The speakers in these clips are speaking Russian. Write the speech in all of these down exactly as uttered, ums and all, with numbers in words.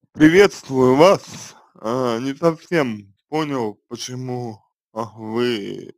Приветствую вас. А, не совсем понял, почему а, вы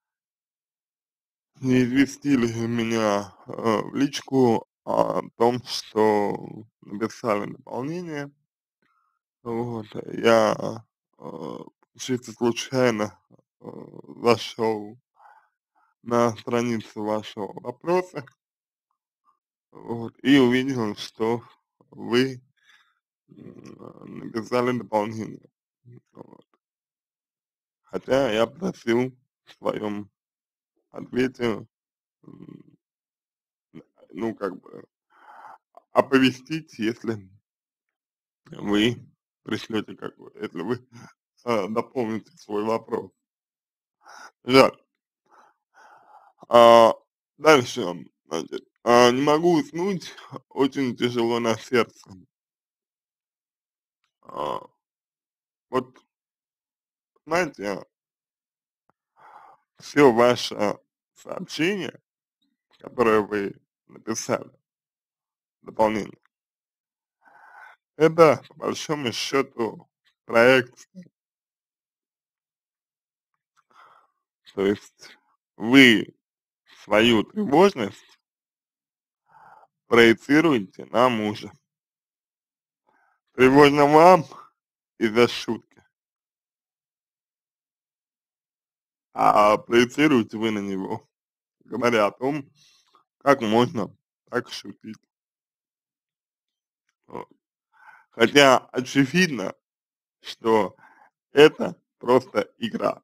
не известили меня а, в личку о том, что написали наполнение. Вот, я а, чисто случайно а, зашел на страницу вашего вопроса, вот, и увидел, что вы м, написали наполнение. Вот. Хотя я просил в своем ответе, м, ну, как бы, оповестить, если вы пришлете, как бы, если вы а, дополните свой вопрос. Жаль. А, дальше, значит, а, не могу уснуть, очень тяжело на сердце. А, вот, знаете, все ваше сообщение, которое вы написали, дополнение, это, по большому счету, проект. То есть вы свою тревожность проецируете на мужа. Тревожно вам из-за шутки, а проецируете вы на него, говоря о том, как можно так шутить. Вот. Хотя очевидно, что это просто игра.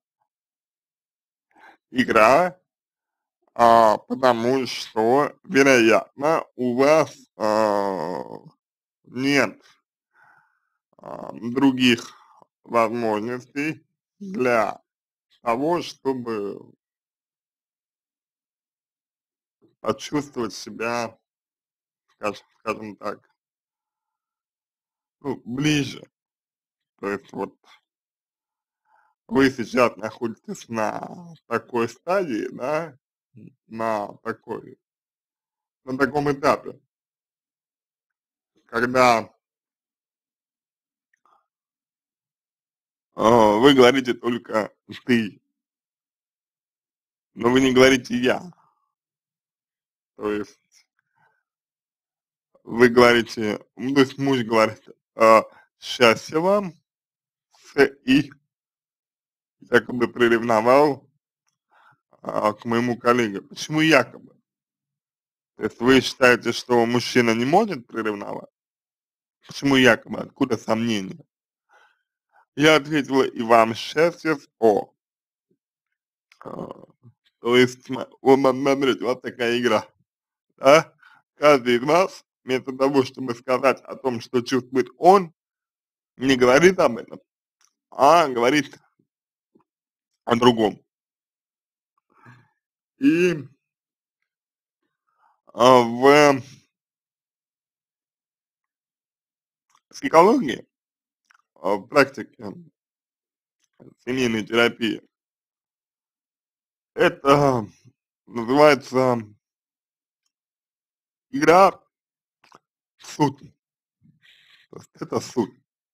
Игра, а, потому что, вероятно, у вас а, нет а, других возможностей для того, чтобы почувствовать себя, скажем, скажем так, ну, ближе. То есть вот вы сейчас находитесь на такой стадии, да, на такой, на таком этапе, когда э, вы говорите только ты, но вы не говорите я. То есть вы говорите, ну, то есть муж говорит, э, счастья вам, с и якобы приревновал а, к моему коллеге. Почему якобы? То есть вы считаете, что мужчина не может приревновать? Почему якобы? Откуда сомнения? Я ответила, и вам счастья, о. А, то есть, сма- вот см- смотрите, вот такая игра, да? Каждый из вас, вместо того, чтобы сказать о том, что чувствует он, не говорит об этом, а говорит о другом. И а, в психологии, а, в практике семейной терапии, это называется игра в суд. То есть это суд.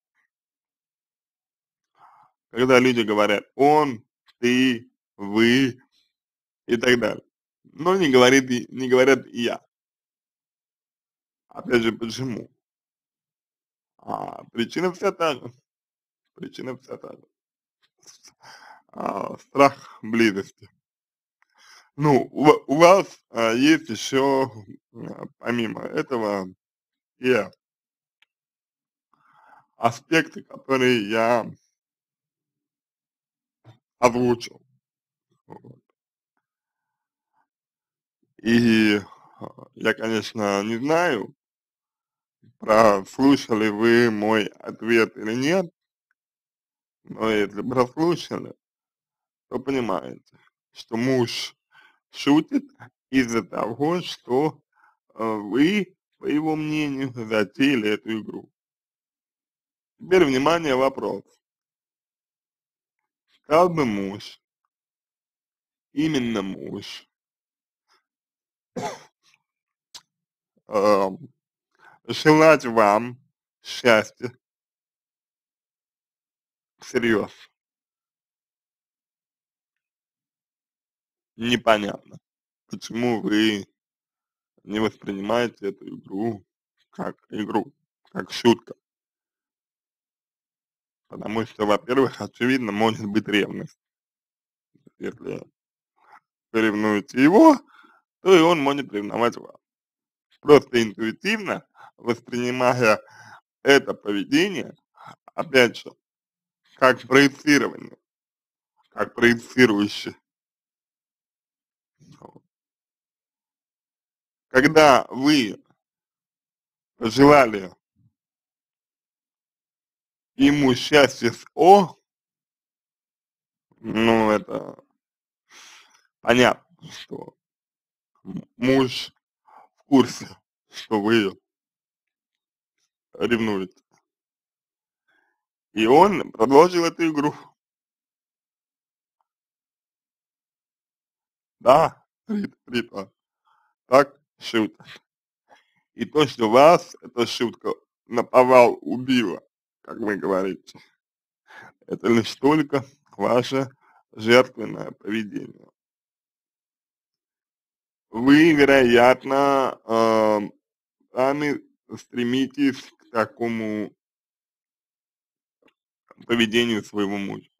Когда люди говорят он, ты, вы и так далее. Но не говорит, и- не говорят и я. Опять же, почему? А, причина вся та же. Причина вся та же. А, страх близости. Ну, у, ва- у вас а, есть еще, а, помимо этого, и аспекты, которые я озвучил. Вот. И а, я, конечно, не знаю, прослушали вы мой ответ или нет, но если прослушали, то понимаете, что муж шутит из-за того, что э, вы, по его мнению, затеяли эту игру. Теперь, внимание, вопрос. Стал бы муж, именно муж, э, желать вам счастья, всерьез. Непонятно, почему вы не воспринимаете эту игру как игру, как шутка. Потому что, во-первых, очевидно, может быть ревность. Если вы ревнуете его, то и он может ревновать вас. Просто интуитивно воспринимая это поведение, опять же, как проецирование, как проецирующее. Когда вы желали ему счастья с О, ну, это понятно, что м- муж в курсе, что вы ревнуете. И он продолжил эту игру. Да, Рит- Рита, так шутка. И то, что вас эта шутка наповал, убила, как вы говорите, это лишь только ваше жертвенное поведение. Вы, вероятно, ам, сами стремитесь к такому поведению своего мужа.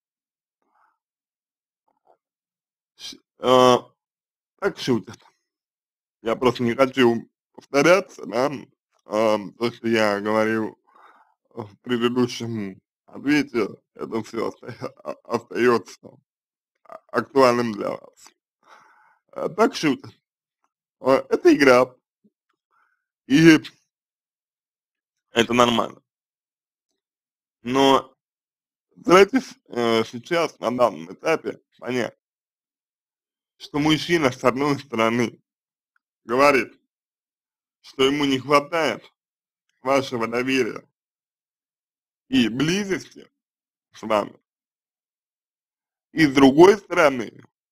Ш- а, так шутят. Я просто не хочу повторяться, да, ам, то, что я говорил в предыдущем ответе, это все остается актуальным для вас. А, так шутят. А, это игра, и это нормально. Но старайтесь э, сейчас, на данном этапе, понять, что мужчина, с одной стороны, говорит, что ему не хватает вашего доверия и близости с вами, и с другой стороны,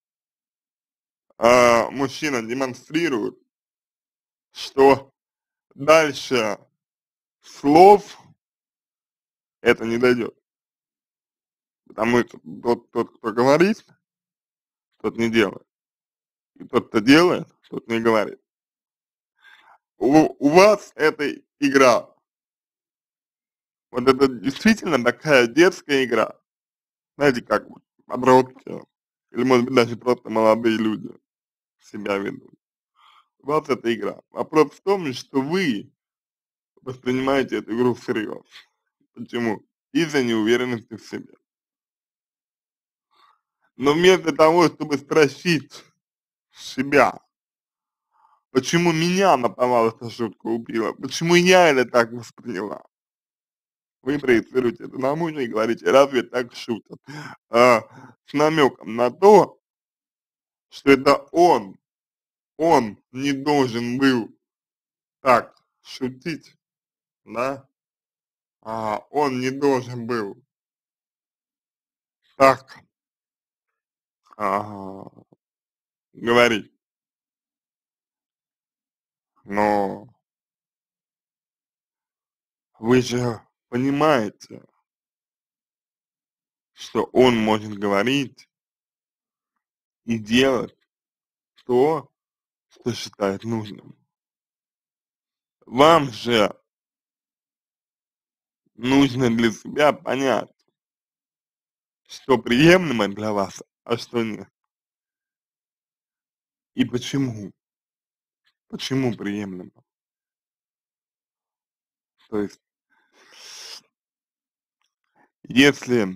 а, мужчина демонстрирует, что дальше слов это не дойдет. Потому что тот, тот, кто говорит, тот не делает. И тот, кто делает, тот не говорит. У, у вас это игра. Вот это действительно такая детская игра. Знаете, как вот подростки, или может быть даже просто молодые люди себя ведут. У вас это игра. Вопрос в том, что вы воспринимаете эту игру всерьез. Почему? Из-за неуверенности в себе. Но вместо того, чтобы спросить себя, почему меня наповал эта шутка убила, почему я это так восприняла, вы проецируете это на мужа и говорите, разве так шутят? А, с намеком на то, что это он, он не должен был так шутить, да, а, он не должен был так а, говорить, но вы же понимаете, что он может говорить и делать то, что считает нужным. Вам же нужно для себя понять, что приемлемо для вас, а что нет. И почему. Почему приемлемо. То есть, если,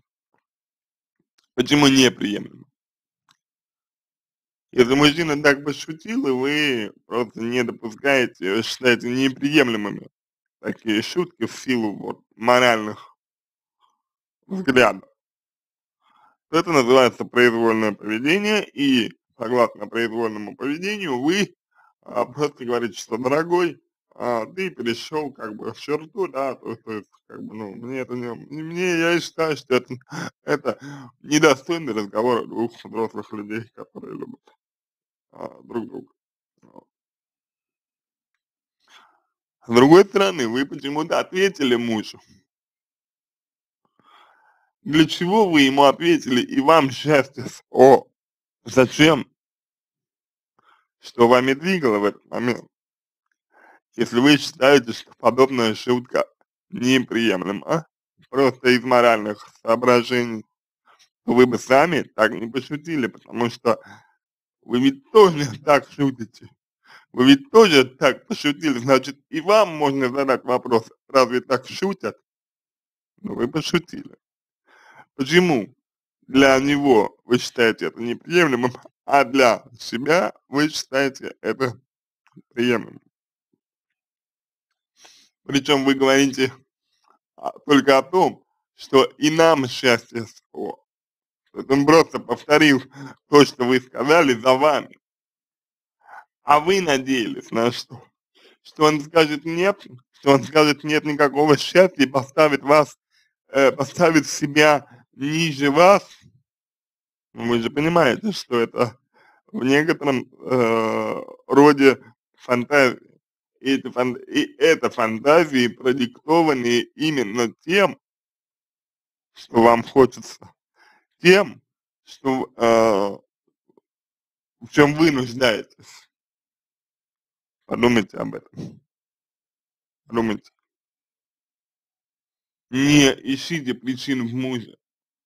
почему неприемлемо. Если мужчина так пошутил, и вы просто не допускаете, считаете неприемлемыми такие шутки в силу вот моральных взглядов, то это называется произвольное поведение, и согласно произвольному поведению вы а, просто говорите, что дорогой, а, ты перешел как бы в черту, да, то, то есть как бы, ну, мне это не, не- мне, я считаю, что это, это недостойный разговор двух взрослых людей, которые любят а, друг друга. Вот. С другой стороны, вы почему-то ответили мужу, Для чего вы ему ответили и вам счастье с "о"? Зачем? Что вами двигало в этот момент? Если вы считаете, что подобная шутка неприемлема, просто из моральных соображений, то вы бы сами так не пошутили, потому что вы ведь тоже так шутите. Вы ведь тоже так пошутили, значит, и вам можно задать вопрос: разве так шутят? Ну, вы пошутили. Почему для него вы считаете это неприемлемым, а для себя вы считаете это приемлемым? Причем вы говорите а, только о том, что и нам счастье с "о". Вот он просто повторил то, что вы сказали, за вами. А вы надеялись на что? Что он скажет нет, что он скажет нет никакого счастья и поставит вас, э, поставит себя ниже вас. Ну, вы же понимаете, что это в некотором э, роде фантазии. И эти фан и это фантазии, продиктованные именно тем, что вам хочется, тем, что, э, в чем вы нуждаетесь. Подумайте об этом, подумайте. Не ищите причин в муже,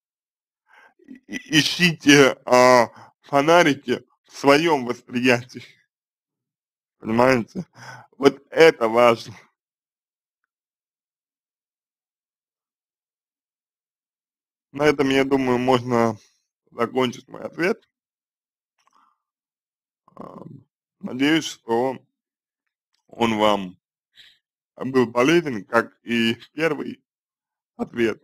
и ищите, а, фонарики в своем восприятии, понимаете? Вот это важно. На этом, я думаю, можно закончить мой ответ. А, надеюсь, что он вам был полезен, как и первый ответ.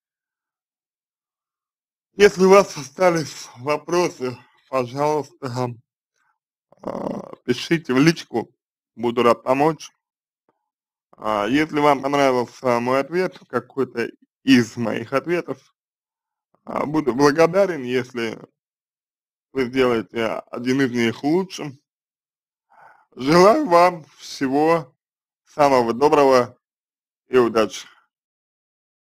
Если у вас остались вопросы, пожалуйста, а, пишите в личку, буду рад помочь. А, если вам понравился мой ответ, какой-то из моих ответов, а, буду благодарен, если вы сделаете один из них лучшим. Желаю вам всего самого доброго и удачи!